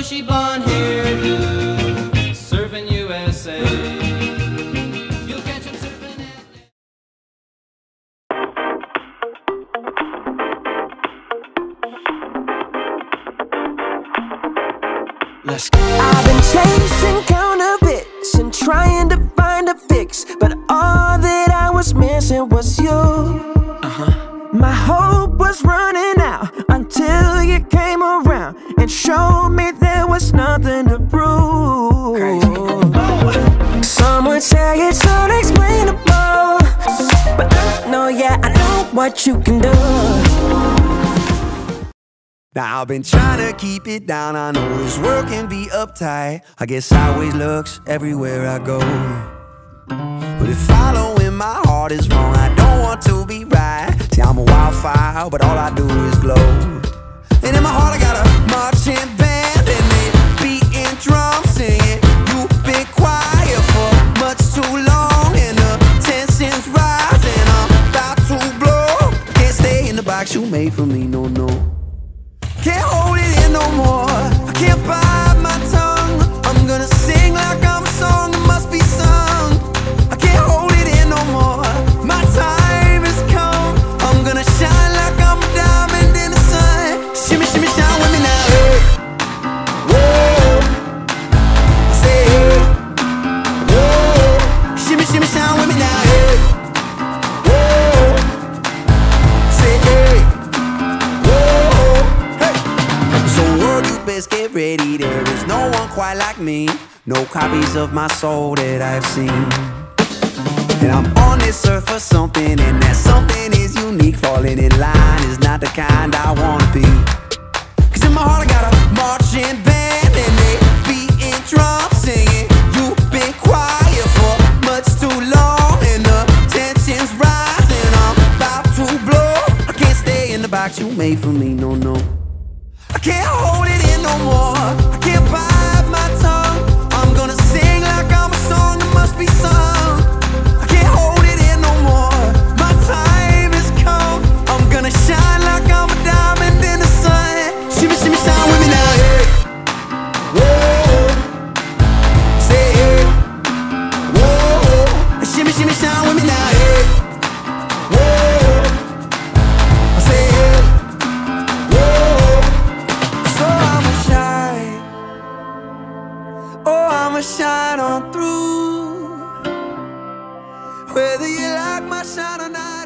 bushy blonde hairdo, surfing USA. You'll catch him surfing at... I've been chasing counterfeits and trying to find a fix, but all that I was missing was you. My hope was running out until you came around and showed me there was nothing to prove. Some would say it's unexplainable, but I know, yeah, I know what you can do. Now I've been trying to keep it down, I know this world can be uptight. I get sideways looks everywhere I go, but if following my heart is wrong, I don't want to be right. See, I'm a wildfire, but all I do is glow. And in my heart I got a marching band, and they beating drums, singing. You've been quiet for much too long, and the tension's rising, I'm about to blow. Can't stay in the box you made for me, no, no. Can't hold it in no more, I can't bite my tongue. I'm gonna sing like I'm a song that must be sung. I can't hold it in no more, my time has come. I'm gonna shine like I'm a diamond in the sun. Shimmy, shimmy, shine with me now, hey. Whoa, I say hey. Whoa, shimmy, shimmy, shine with me now, hey. Whoa, say hey. Best get ready, there is no one quite like me. No copies of my soul that I've seen. And I'm on this earth for something, and that something is unique. Falling in line is not the kind I wanna be. Cause in my heart I got a marching band, and they beating drums, singing. You've been quiet for much too long, and the tension's rising, I'm about to blow. I can't stay in the box you made for me, no, no. I can't hold it in no more, I can't bite my tongue. I'm gonna sing like I'm a song that must be sung. I can't hold it in no more, my time has come. I'm gonna shine like I'm a diamond in the sun. Shimmy, shimmy, shine with me now, hey. Whoa, say hey. Whoa, shimmy, shimmy, shine with me now, hey. Whoa, I say hey. I'ma shine on through, whether you like my shine or not.